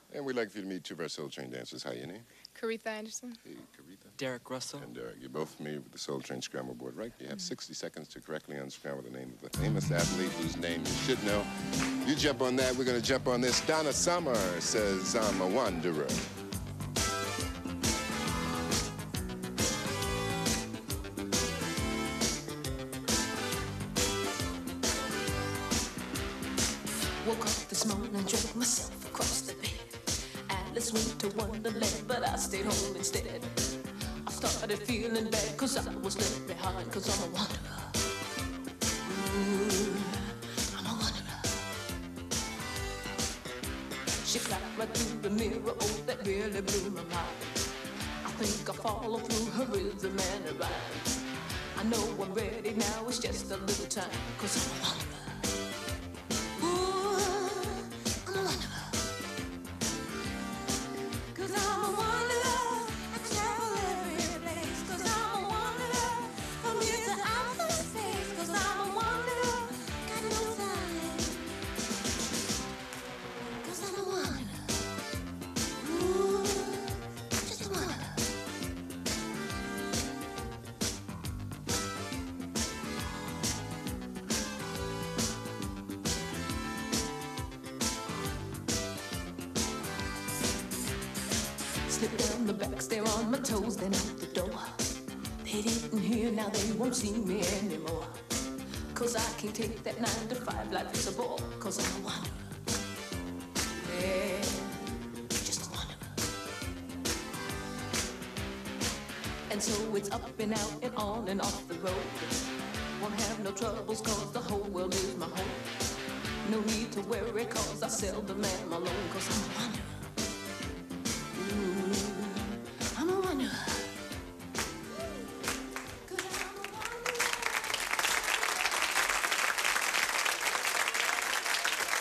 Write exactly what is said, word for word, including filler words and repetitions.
And we'd like for you to meet two of our Soul Train dancers. Hi, your name? Caretha Anderson. Hey, Caretha. Derrick Russell. And Derrick. You're both familiar with the Soul Train Scramble Board, right? You have mm-hmm. sixty seconds to correctly unscramble the name of the famous athlete whose name you should know. You jump on that, we're going to jump on this. Donna Summer says, I'm a wanderer. Woke up this morning and drove myself across the bed. Alice went to Wonderland, but I stayed home instead. I started feeling bad cause I was left behind, cause I'm a wanderer. Ooh, I'm a wanderer. She clapped right through the mirror, oh that really blew my mind. I think I follow through her rhythm and her rhyme. I know I'm ready now, it's just a little time, cause I'm a wanderer. Slip down the back stair on my toes, then out the door. They didn't hear, now they won't see me anymore. Cause I can't take that nine to five life is a bore. Cause I'm a wanderer. Yeah, just a wanderer. And so it's up and out and on and off the road. Won't have no troubles cause the whole world is my home. No need to worry cause I seldom am alone. Cause I'm